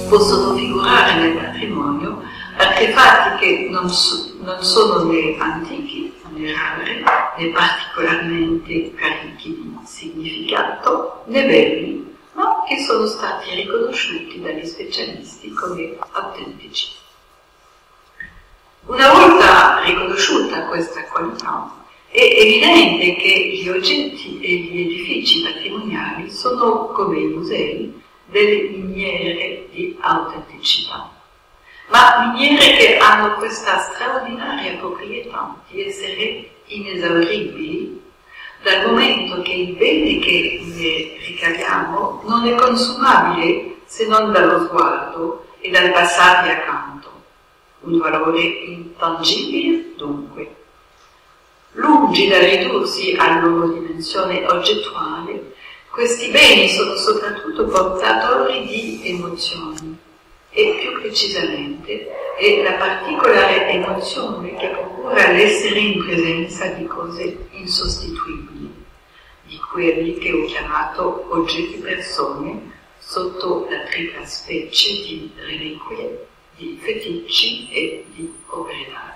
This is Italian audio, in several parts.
possono figurare nel patrimonio artefatti che non sono né antichi, né rari, né particolarmente carichi di significato, né belli, ma che sono stati riconosciuti dagli specialisti come autentici. Una volta riconosciuta questa qualità, è evidente che gli oggetti e gli edifici patrimoniali sono, come i musei, delle miniere di autenticità. Ma miniere che hanno questa straordinaria proprietà di essere inesauribili, dal momento che il bene che ne ricaviamo non è consumabile se non dallo sguardo e dal passarvi accanto. Un valore intangibile, dunque. Lungi da ridursi alla loro dimensione oggettuale, questi beni sono soprattutto portatori di emozioni e, più precisamente, è la particolare emozione che procura l'essere in presenza di cose insostituibili, di quelli che ho chiamato oggetti persone sotto la tripla specie di reliquie, di feticci e di opere d'arte.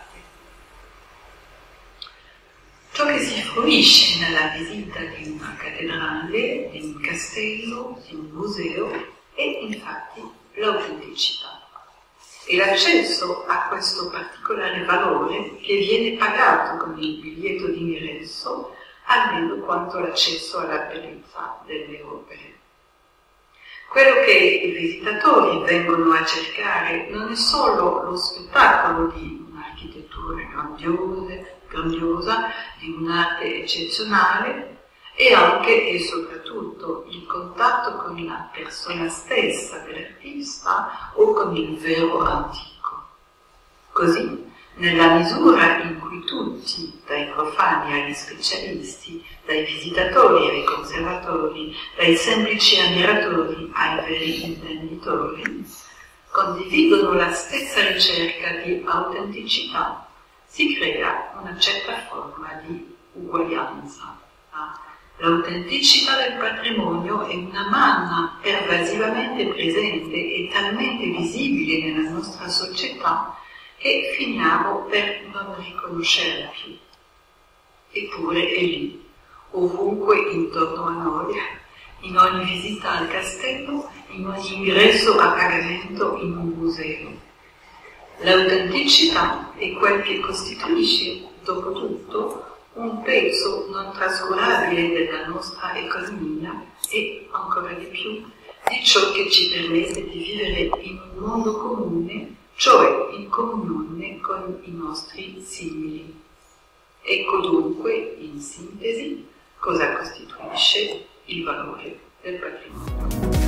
Ciò che si fruisce nella visita di una cattedrale, di un castello, di un museo è infatti l'autenticità e l'accesso a questo particolare valore che viene pagato con il biglietto d'ingresso almeno quanto l'accesso alla bellezza delle opere. Quello che i visitatori vengono a cercare non è solo lo spettacolo di un'architettura grandiosa, di un'arte eccezionale, è anche e soprattutto il contatto con la persona stessa dell'artista o con il vero antico. Così, nella misura in cui tutti, dai profani agli specialisti, dai visitatori ai conservatori, dai semplici ammiratori ai veri intenditori, condividono la stessa ricerca di autenticità, si crea una certa forma di uguaglianza. L'autenticità del patrimonio è una manna pervasivamente presente e talmente visibile nella nostra società che finiamo per non riconoscerla più. Eppure è lì, ovunque intorno a noi, in ogni visita al castello, in ogni ingresso a pagamento in un museo. L'autenticità è quel che costituisce, dopo tutto, un pezzo non trascurabile della nostra economia e, ancora di più, di ciò che ci permette di vivere in un mondo comune, cioè in comunione con i nostri simili. Ecco dunque, in sintesi, cosa costituisce il valore del patrimonio.